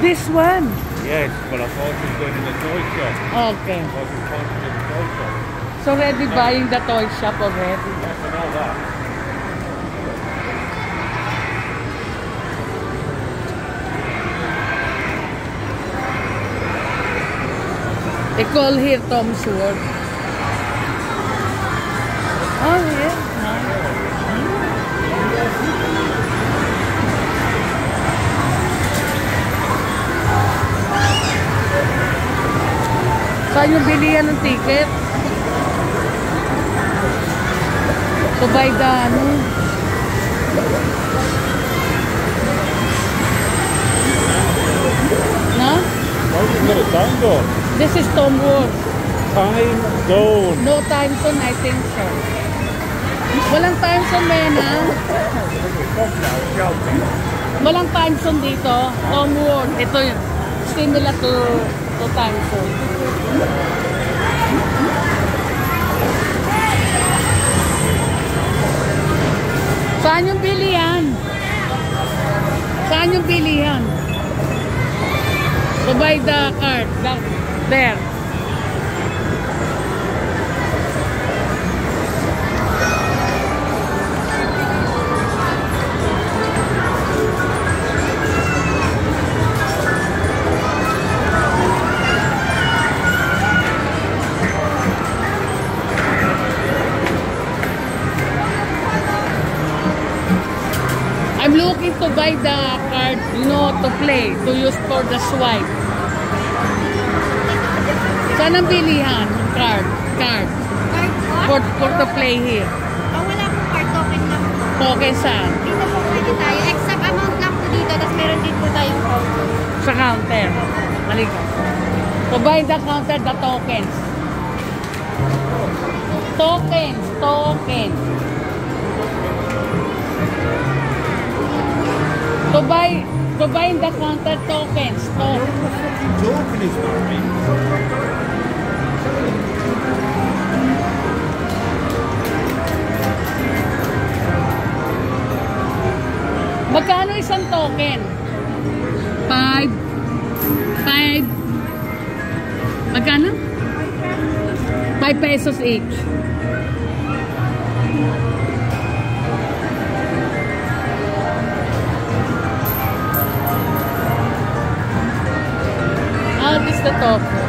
This one? Yes, but I thought she was going in the toy shop. Okay. I thought she was pointing in the toy shop. So ready buying the toy shop already? Yes, I know that. They call here Tom's World. Oh, yeah. Saan yung bilihan ng ticket? To buy the ano? Na? Why did you get a time zone? This is Tom World. Time zone. No time zone, I think so. Walang time zone, Mena. Walang time zone dito. Tom World. Ito yun. Similar to time zone. Saan yung bilihan? Saan yung bilihan? To buy the card. There. I'm looking to buy the card, you know, to play, to use for the swipe. Saan ang bilihan? Card. Card po? For to play here. Wala po card, token lang po. Token saan? Dito po pwede tayo. Exact amount lang po dito, tapos meron din po tayong counter. Sa counter. Halika. To buy the counter, the tokens. Tokens. To buy in the counter tokens. Joking is Barry. Magkano isang token? 5. Magkano? 5 pesos each. This is the top.